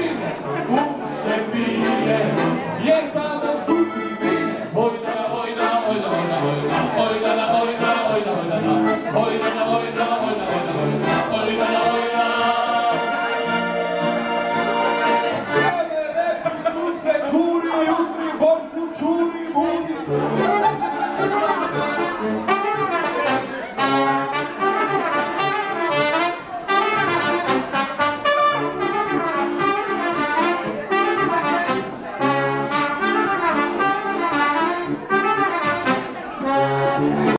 pine, uše pije, jer tamo su pine. Ojdana, ojdana, ojdana, ojdana, ojdana, ojdana, ojdana, ojdana, ojdana, ojdana,